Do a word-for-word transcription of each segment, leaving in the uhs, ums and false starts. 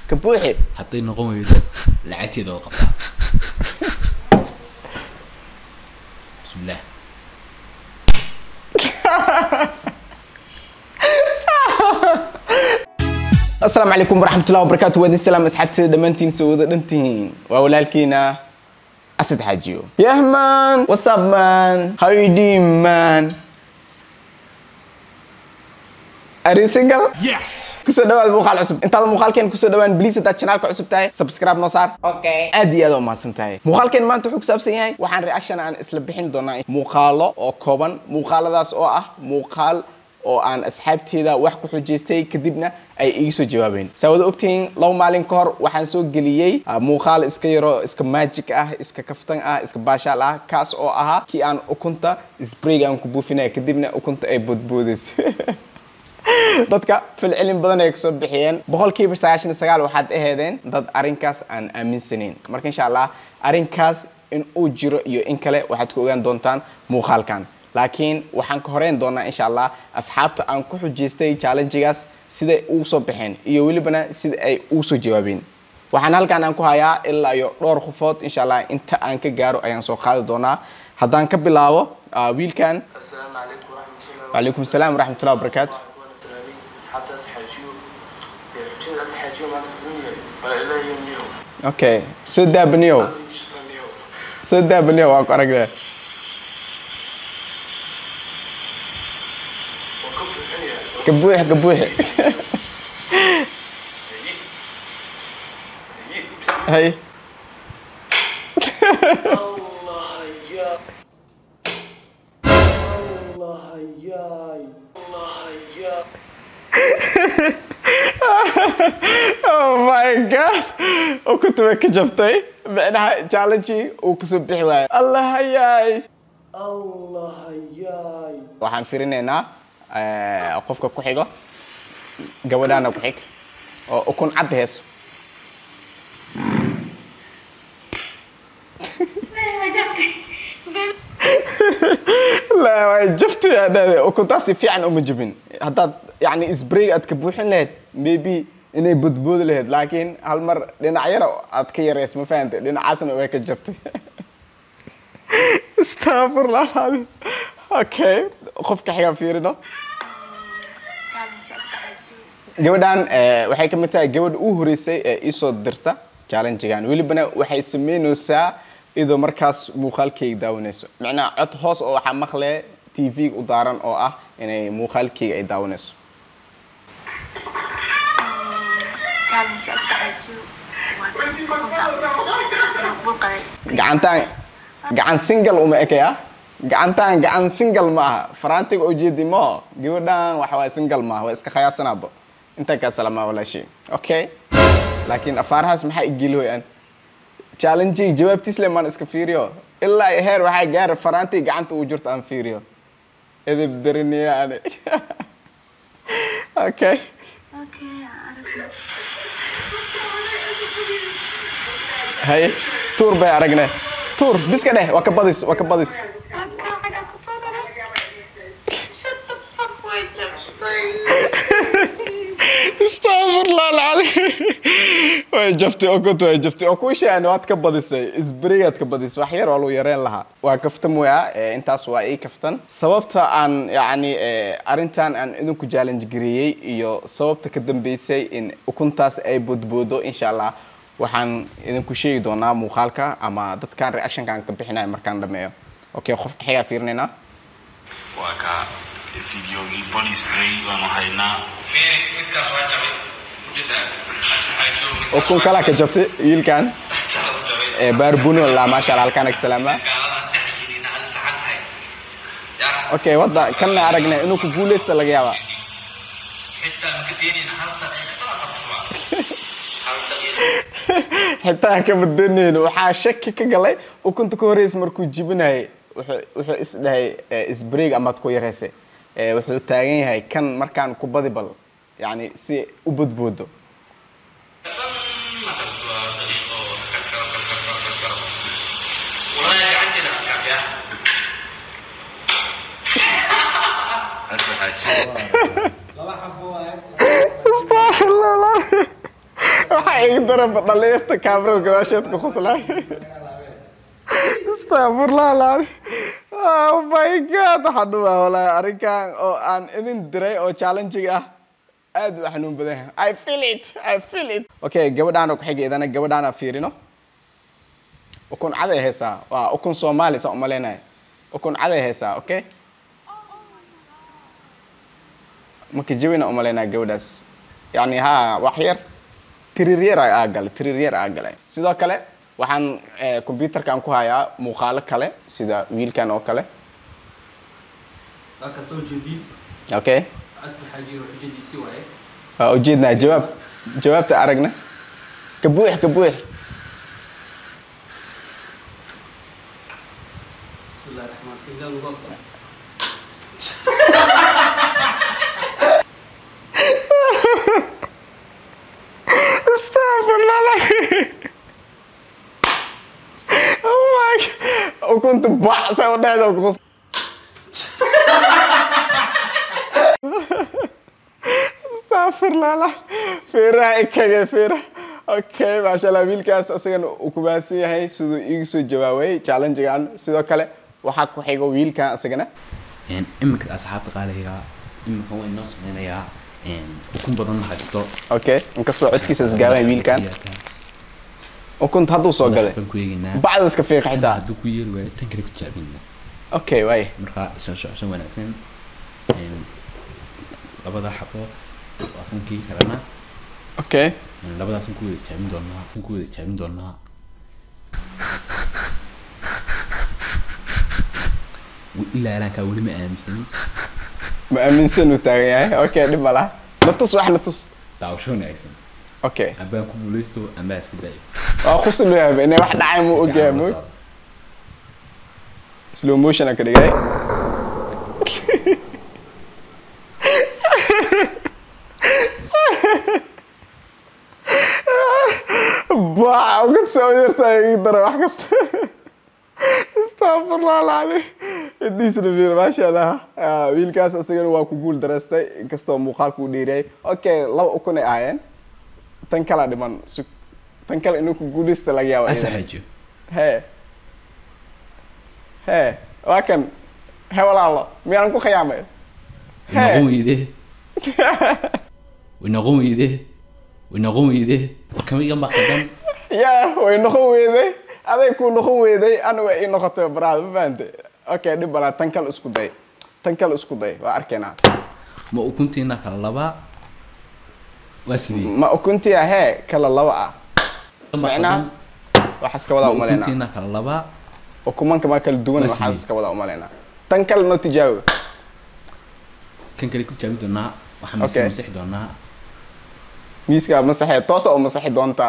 كبوحي حطينا قوي ده لعتي ذو قطع بسم الله السلام عليكم ورحمة الله وبركاته. ودي السلام أصحابتي دمنتين سودة دمتين وأولالكينا أسد حاجيو. Yeah man, what's up man? How you doing man? Are you single? Yes. كسر دوان مقال عصب. أنت هذا مقال كان كسر دوان بليز إذا channel كعصب تاعي سبسكرايب نصار. Okay. أدي هذا ما سنتاعي. مقال كان ما أنتو حكي سبسيني وحن رياكشن عن إسلبحين دونا مقالة أو كوبان مقالة داس أو أه مقال oo aan asxaabteeda wax ku xujeystay kadibna ay iga soo jawaabeen saawada ogtiin law maalin ka hor waxaan soo galiyay muuqaal iska yaro iska magic ah iska kaftan ah iska baashaal ah kaas oo ahaa kii aan ukunta spray aan ku buufinay kadibna ukunta ay bodboodis dadka fil cilmi badan ay ka soo bixiyeen boqolkiiba sagaashan iyo sagaal waxaad aheedeen dad arinkaas aan aaminsaneyn marka insha Allah arinkaas in uu jiro iyo in kale waxaad ku ogaan doontaan muuqaalkan لكن وحن كهرين دونا إن شاء الله أصحابت أن كحو جيستي challengeجاس سيدا أوسو بحين يولي بنا سيدا أي أوسو جوابين وحن هالك أن أنكو هيا إلا يقرر خفوت إن شاء الله أنت أنك جارو أيان سو خالد دونا هدان كبلاو آه ويل كان السلام عليكم ورحمة الله وعليكم السلام ورحمة الله وبركاته أصحابت أصحاجيو يحجون أصحاجيو ما تفهمني ولا إلا يمنيو أوكي سيدا بنيو سيدا بنيو واقو أرقده كبوح كبوح هاي الله يا الله يا الله يا oh my god وكنت كجفتي معناها تشالنجي وكسب بحواي الله ياي الله ياي waxaan fiirinaynaa qofka ku xigo gabadhana ku xig oo ukun cad heeso لا ما جفت يا دادي وكنت في عن أم جبين هذا يعني إسبري أتكبوحن لهد ميبي إني بدبود لهد لكن هالمر لنا عيرة أتكير اسمه فهمت لنا عاصن وياك جفتي استغفر الله العظيم أوكي خفك حاجة فيرنا gabadhan waxay ka mid tahay gabadh u horeysay ee ii soo dirta challenge-gan waliba waxay sameynaysaa idoo markaas muuqaalkayga daawanayso macnaa cod hoos oo waxa maqlay T V u daaran oo ah inay muuqaalkayga ay daawanayso challenge gacantaan gacan single uma ekaya gacantaan gacan single ma aha faraantiga oo jeedi ma gabadhan waxa waa single ma waa iska khayaarsanaabo inta ka salaama wala shay okay laakiin afaarahaas maxay igilooy aan challenge jawaabtiis leeman iska fiiriyo illa heer waxa gaar faraanti gacanta u jirto aan fiiriyo edeb dariniya aan okay okay hay tour bay aragne tour biska dheh waa ka badis waa ka badis استغفر الله العظيم وجفتي أكتو جفتي أكوش يعني وات كبديسي إسبريات كبديس وحير والو يرين لها وكفتم ويا أنت أسوأ إيه كفتن سببتها عن يعني أرنتان أن إذن كجالنج جريء يو سببت كدم بيسي إن أكنتاس أي بود بودو إن شاء الله وحن إذن كشيء دونا مخالكة أما دت كان رياكشن كان كبحنا مركان دميو أوكي خفت حياة فيرنينا وكا الفيديو البوليس فري ومهينا في متكاس واجبي وجدا أصحاجو وكون كلا كجفتي يل كان باربونو لا ما شاء الله كانك سلامة اوكي وضع كنا عرقنا انو كبوليس تلاقيها حتى كبدنين وحا شك كغلي وكنت كوريس مركو جبناي wuxuu is dhahay isbreak ama ku yareysay ee wuxuu taagan yahay kan markaan ku badi bal yani si u budbuudo استغفر الله يقدر بطليفت كاميرا قداشات كخصلاي استغفر الله العظيم oh my god حدوه ولا أريكان أو أن إذن دري أو challenging آه أد وحنون بديه I feel it I feel it okay جودانا كحاجة إذا أنا جودانا فيرينو وكون عادي هسا وكون صومالي صومالينا وكون عادي هسا okay ممكن جوينا أمالينا جوداس يعني ها وحير تريرير أقل تريرير أقل سيدا كله وحن كمبيوتر كان كهايا مخالة كله سيدا ويل كان أوكله هكا سو جديد أوكي أصل حاجة وحجة سواي وجدنا جواب جواب تعرقنا كبوح كبوح بسم الله الرحمن الرحيم لا مبسط استغفر الله العظيم oh my god وكنت بعصا ونادى وقص استغفر الله العظيم فيرا إكاية فيرا اوكي ما شاء الله ويلكاس أصلاً وكباسي هاي سودو إيجسو جواوي challenge كان سودو كله وحكوا حيجو ويلكا أصلاً يعني إمك أصحاب قالها إمك هو الناس من يا يعني وكم بدن حاجته اوكي انكسر عدكي سجاوي ويل كان وكنت هادو سو غداي بعد اسك فيق حتى هادو كويل way تنكري كجابينا اوكي واي marka isoo socon wanaagsan een labada xabo afankii kalena اوكي labadaas ku wada jaabin doonaa ku wada jaabin doonaa ila la ka wali ma aaminsan ma aaminsan u taagan yahay اوكي dib mala natus wax natus daawasho wanaagsan اوكي abaan ku guuleysto ama iska day waa khusl leeyahay inay wax dhacay mu ogaamo slow motion ka dhigay baa ugu soo yartay idara wax kasta استغفر الله العظيم ديس رفير ما شاء الله ويل كاس أصلاً واقو قول درستي كستو مقالكو ديري أوكي لو أكون عين تنكلا دمان سك تنكلا إنه كقول استلاقيا وين أسحجو هي هي لكن هي ولا الله ميانكو خيامة ونقوم يده ونقوم يده ونقوم يده كم يجمع قدام يا ونقوم يده aday ku noqon weeday anu way noqotay baraad baande okay dib bala tan kale isku day tan kale isku day waa arkeena ma ukuntiina kala laba wasidi ma ukunti ah kala laba ah macna waxa iska wada u maleena ukuntiina kala laba ukumanka ma kala duwan waxa iska wada u maleena tan kale no tijaabo kan kale ku jaabi doonaa waxa masix doonaa miiska masaxay toos oo masaxay doonta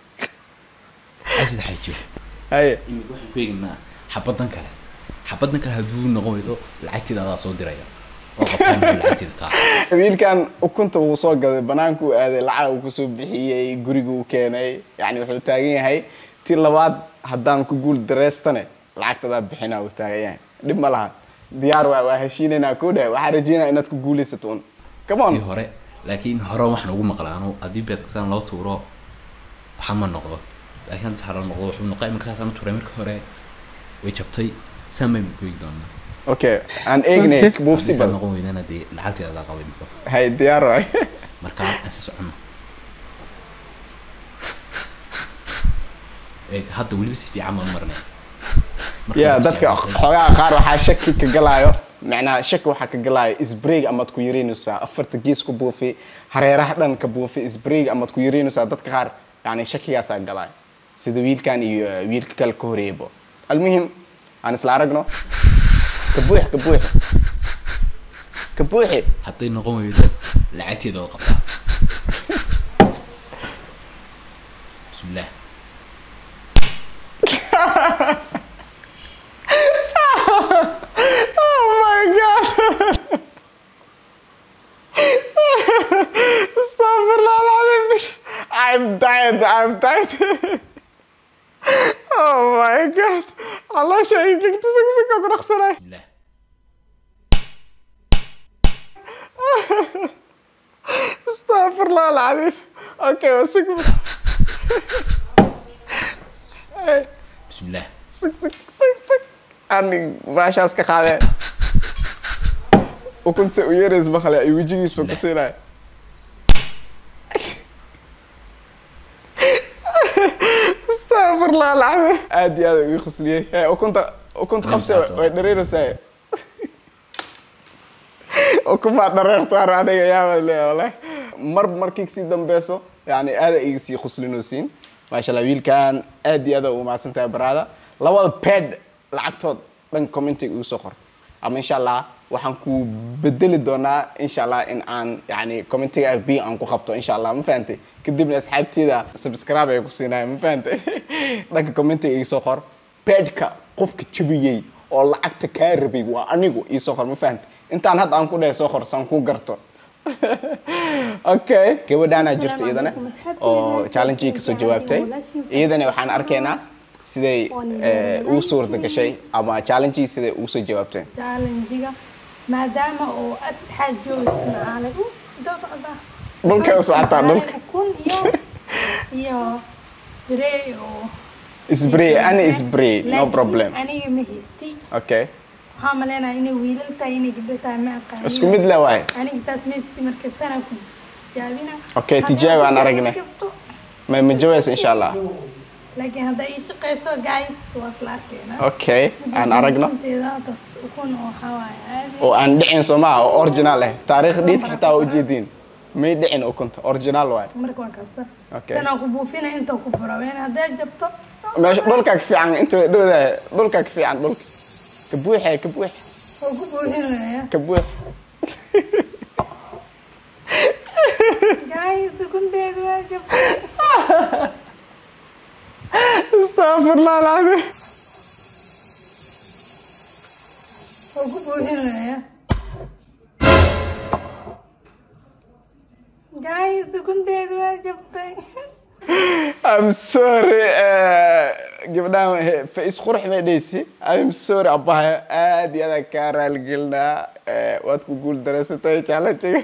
asid xajiyo هاي إمك واحد كوينا حبضن كله حبضن كله هدول نقوله العتيد هذا صوت درايا وقطعنا العتيد تاع ويل كان وكنت وصوق بنانكو هذا العاب وكسب بحية جريجو كاني يعني وحده تاجين هاي تيلا بعد هدان كقول درستنا العقد هذا بحنا وتاجين دي ملها ديار وهشينا كوده وحرجينا إنك تقولي ستون كمان في هراء لكن هراء وإحنا نقول مقلانو أدي بيتكسر لا تورا محمد نقضه لكن سحر الموضوع شو نقايم كذا أنا توري مركه هراء ويجبتي سامي مكوي دانا اوكي ان ايجنيك بوبسي بل نقول إذا أنا دي العتيد هذا قوي مكو هاي ديار راي مركب أساس عنه إيه هذا ولي بس في عمل مرنا يا دتك xogaa qaar waxa shaki ka galaayo macna shaki waxa ka galaayo isbreak ama ku yireenusa afarta gees ku buufi hareeraha dhan ka buufi isbreak ama ku yireenusa dadka qaar yani shakigaas ay galaayo sida wiilkan iyo wiilka kale ka horeebo almuhim aan isla aragno ka buux ka buux ka buuxi حتى نقوم يده العتيد هذا قطع بسم الله Oh my god Astaghfirullah العظيم I'm tired I'm tired Oh my god الله شيء كنت سكسك أكون أخسره بسم الله استغفر الله العظيم اوكي وسك بسم الله سك سك سك سك أنا باشاس كخاله وكنت سويرز بخلا يوجي سوق سينا استغفر الله العظيم عادي هذا يخص لي وكنت وكنت خمسة ودريرو ساي وكنت درير طار أنا يا والله مر مركيك سيدم بيسو يعني هذا يسي خص لنوسين ما شاء الله ويل كان عادي هذا ومع سنتها برادا لوال باد لعبتود من كومنتي وسخر أما إن شاء الله waxaan ku bedeli doonaa insha Allah in aan yani commentiga bi aan ku qabto insha Allah ma fahamtay kadibna asxaabtida subscribe ay ku siinay ma fahamtay dhanka commentiga ii soo qor pedka qofka jabiyay oo lacagta ka rabay waa anigu ii soo qor ma fahamtay intaan had aan ku dhahay soo qor san ku garto okay gabadhana jirto iyadana oo challenge ka soo jawaabtay iyadana waxaan arkaynaa siday uu suurta gashay ama challenge siday uu soo jawaabtay challenge ما دام أو أتحاج جوز معانا دوت عدا دولك يا سعطة دولك كون يو يو سبراي أو سبراي أنا سبراي no problem أنا مهستي أوكي حاملنا إني ويلل تايني جبتها معك اسكو مد لا واي أنا جبت مستي مركزتنا كنت تجاوبنا أوكي تجاوب أنا رجنا ما متجوز إن شاء الله لكن هذا إيش قيسو جايز وصلاتنا أوكي أنا أرجنا وكون وحواي وأن دحين سماع أورجينال له تاريخ ديت حتى وجدين ما يدحين وكنت أورجينال واي مركوا كسر أوكي أنا كبو فينا أنت وكبرا وين هذا جبته مش دولك كفي عن أنت دو ذا دولك كفي عن دولك كبوح كبوح وكبو هنا كبوح جايز كنت هذا جبته استغفر الله العظيم وكبو هنا جايز كنت هذا جبته I'm sorry قبلنا فايس خرح ما ديسي I'm sorry أباها آدي هذا كارل قلنا واتكو قول درستي challenge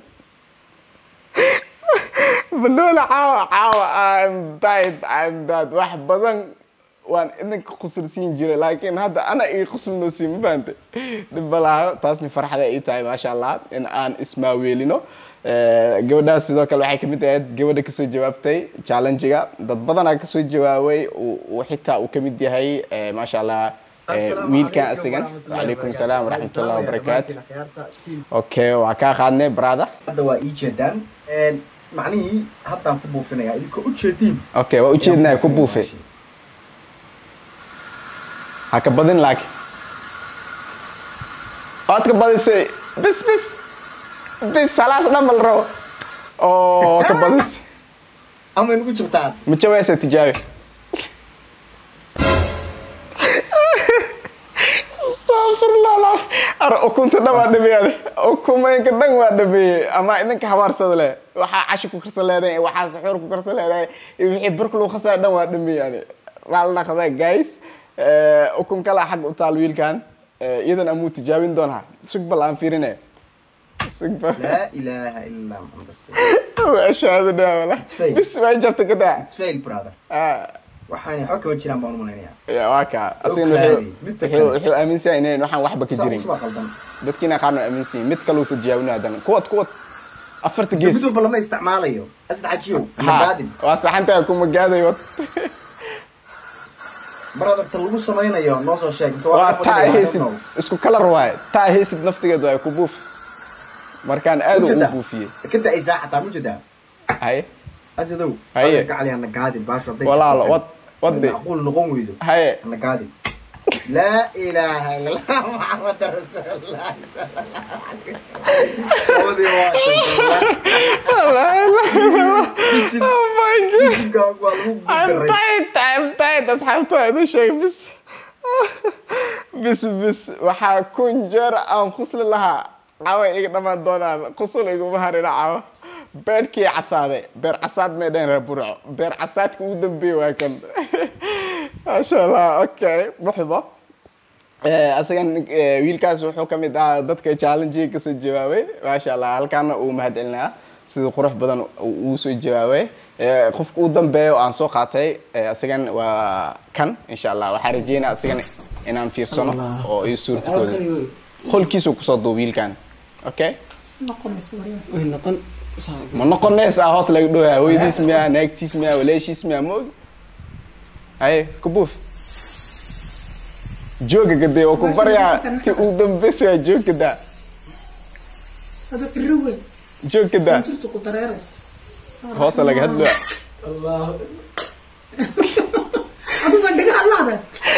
بنقول عاو عاو I'm died I'm dead واحد بدن وان إنك قصر سين جري لكن هذا أنا إيه قصر نسي مبانت دبلا تاسني فرحة إيه تاي ما شاء الله إن أنا اسمه ويلينو gabadha sidoo kale waxay kamid ahayd gabadha ka soo jawaabtay challenge-ga dad badan ka soo jawaabay oo xitaa uu kamid yahay ma sha Allah wiilka asigan alaykum salaam rahmatullahi wa barakatuh okay waa ka qaadnay brother hadda waa ii jeedaan een macnihi hadda ku buufinaya idinka u jeedin okay waa u jeednaa ku buufay haka badin laakiin aad ka badisay bis bis بس خلاص نعمل رو أوه كبدس أما نقول شفتان متجوز تجاوي استغفر الله لا أرى أكنت دوا دبي هذا أكون ما يمكن دوا دبي أما إنك حوار صدله وح عشق كرسل هذا وح سحور كرسل هذا يحب كله خسر دوا دبي يعني والله خذا جايز أكون كلا حق أطالويل كان إذا أموت تجاوين دونها سوق بالله فيرنا لا إله إلا محمد رسول الله أشهد أن لا إله بس ما جبت كده It's fail brother آه waxaan xogka jiraan baan u maleeyaa يا واكا أصلاً وحيو وحيو أمين ساينين وحن واحد بكجرين dadkina qaarna aaminsan mid kale uu tijaabinaa hadan kuwad kuwad afarta gees sidoo kale ma isticmaalayo asdacajiyo magaadin waa saxanta ku magaadayo marada lagu sameeynayo noo soo sheeg waa taa heesid isku kala rawaay taa heesid naftigeedu ay ku buuf markaan aad u buufiyay kada ay saacada mujada hay asidow hay gacali ana gaadin baasho day walaalo wad wad aqul noqon weydo hay ana gaadin لا إله إلا الله محمد رسول الله صلى الله عليه وسلم لا إله oh my god I'm tired I'm tired أصحابته هذا شيء بس بس بس waxaa kun jeer aan khusl lahaa cawa iga dhamaan doonaan qusul igu maharina cawa beerkii casaaday beer casaad ma dhan raburco beer casaadka ugu dambeeyay waa kan ما شاء الله okay muxba asagan wiilkaas wuxuu kamid ah dadka challenge ka soo jawaabay ma sha Allah halkaan uu mahad celinaa sida qurux badan uu soo jawaabay qofka u dambeeyo aan soo qaatay asigan waa kan insha Allah waxaan rajeynaa asigan inaan fiirsano oo ay suurtooda qolkiisu ku soo duubiilkan okay noqonaysa way noqon ma noqonaysa hoos laga dhooyaa hooyadiis miyaa naagtiis miyaa walaashiis miyaa moog ay kubuuf jooga gaday oo ku baryaa ti u dambeysay jooga da hada firwe jooga da intu ku dareeras hoos laga hadlo الله adu bandhiga allaada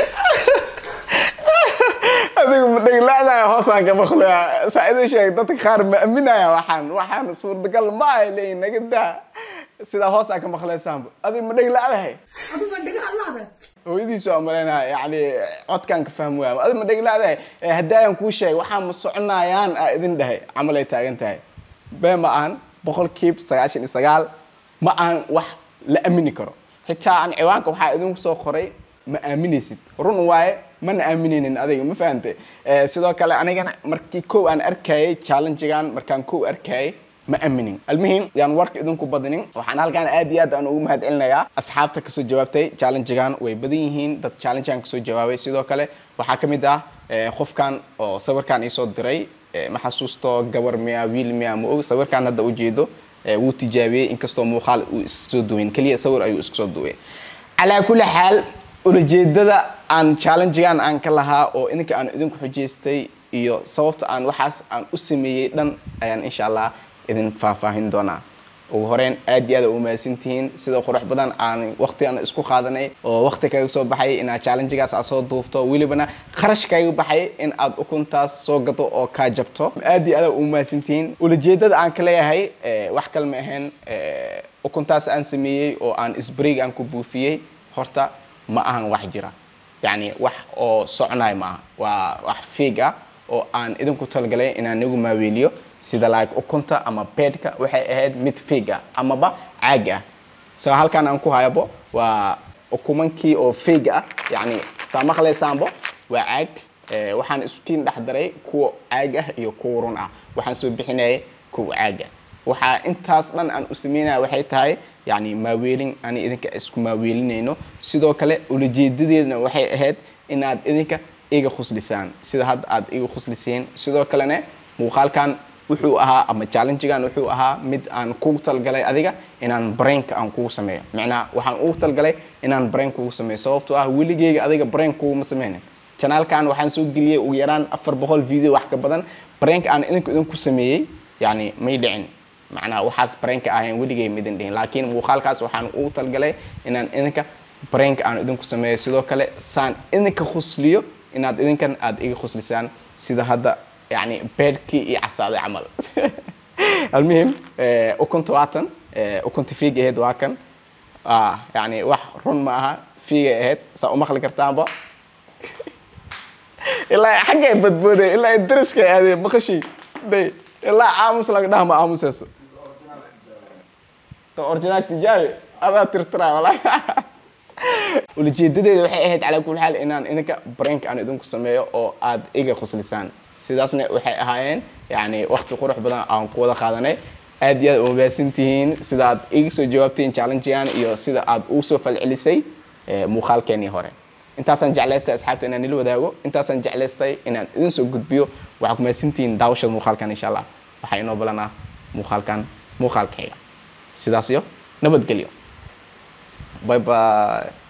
adigu ma dhiglaadahay hoosaan ka maqlaa saacidii sheeg dadka qaar ma aaminaya waxaan waxaan suurtagal ma ay leeyin naga daa sida hoosaan ka maqlaysaan adigu ma dhiglaadahay adu bandhiga allaada hooyadiisu amarayna yani codkan ka fahmaya adigu ma dhiglaadahay hadaayan ku sheeg waxaan ma soconayaan idin dhahay amal ay taagan tahay beema aan boqolkiiba sagaashan iyo sagaal ma aan wax la aamini karo xitaa aan ciwaanka waxa idin soo qoray ma aaminaysid run waaye mana aaminaynin adiga ma fahantay sidoo kale anigana markii koow aan arkayay challenge-gan markaan koow arkayay ma aaminin almuhim yaan warka idinku badinin waxaan halkaan aad iyo aad aan ugu mahadcelinayaa asxaabta ka soo jawaabtay challenge-gan way badan yihiin dad challenge-gan ka soo jawaabay sidoo kale waxaa ka mid ah qofkan oo sawirkan ii soo diray ma xasuusto gabar miya wiil miya ma og sawirkan hadda u jeedo wuu tijaabiyay inkastoo muuqaal uu isoo duwin kaliya sawir ayuu isku soo duway ala kulli xaal ulajeedada aan challenge-gan aan ka lahaa oo idinka aan idinku xujeystay iyo sababta aan waxaas aan u sameeyay dhan ayaan insha Allah idin faahfaahin doonaa ugu horeen aad iyo aad u mahadsantihiin sida qurux badan aan waqti aan isku qaadanay oo waqti kaga soo baxay in aad challenge-gaas aad soo duufto wilibana kharash kaga baxay in aad ukuntaas soo gato oo ka jabto aad iyo aad u mahadsantihiin ulajeedada aan ka leeyahay wax kale ma ahayn ukuntaas aan sameeyay oo aan isbreak aan ku buufiyay horta ma ahan wax jira yani wax oo soconay ma waa wax fake ah oo aan idinku talgalay inaan nagu maaweeliyo sida like ukunta ama bedka waxay ahayd mid fake ah ama ba caag ah soo halkaan aan ku hayabo waa ukumankii oo fake ah yani saamaqlaysaanbo waa caag waxaan isku dhex daray kuwa caag ah iyo kuwa run ah waxaan soo bixinayay kuwa caag ah waxa intaas dhan aan u sameynaa waxay tahay yani maaweelin aan idinka isku maaweelinayno sidoo kale ulajeedadeedna waxay ahayd inaad idinka iga khuslisaan sida hadda aad iga khusliseen sidoo kalena muuqaalkan wuxuu ahaa ama challenge-gan wuxuu ahaa mid aan kugu talgalay adiga inaan brain aan kugu sameeyo macnaa waxaan ugu talgalay inaan brain kugu sameeyo sababtoo ah weligeyga adiga brain kugu ma sameeynin channelkan waxaan soo geliyay ugu yaraan afar boqol video wax ka badan brain aan idinku idinku sameeyay yani may dhicin macnaa waxaas brain ahayn weligey midin dhihin laakiin muuqaalkaas waxaan ugu talgalay inaan idinka brain aan idinku sameeyo sidoo kale saan idinka khusliyo inaad idinkan aad iga khuslisaan sida hadda يعني بيركي يعصاد عمل المهم وكنت واتن وكنت في جهد واكن اه يعني واحد رن معها في جهد سأقوم أخلي كرتابة إلا حاجة بدبودة إلا الدرس كي هذه بخشي دي إلا عامس لك ده ما عامس هسه تو أورجينال تجاي هذا ترترا ولا والجديد waxay ahayd على كل حال inaan idinka brain aan idinku sameeyo oo aad iga khuslisaan sidaasna waxay ahaayeen yani waqti qurux badan aan ku wada qaadanay aad iyo aad u mahadsantihiin sida aad iga soo jawaabteen challenge-gan iyo sida aad u soo falcelisay muuqaalkeenii hore intaasaan jeclaystay asxaabta inaan ila wadaago intaasaan jeclaystay inaan idin soo gudbiyo waxaad ku mahadsantihiin daawashada muuqaalkan insha Allah waxa inoo balanaa muuqaalkan muuqaalkayga sidaas iyo nabadgelyo bye bye